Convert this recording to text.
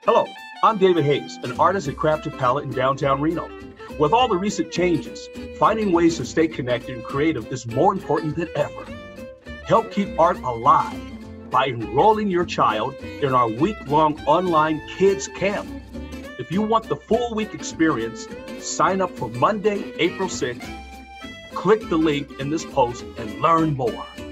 Hello, I'm David Hayes, an artist at Crafted Palette in downtown Reno. With all the recent changes, finding ways to stay connected and creative is more important than ever. Help keep art alive by enrolling your child in our week-long online kids camp. If you want the full week experience, sign up for Monday, April 6th. Click the link in this post and learn more.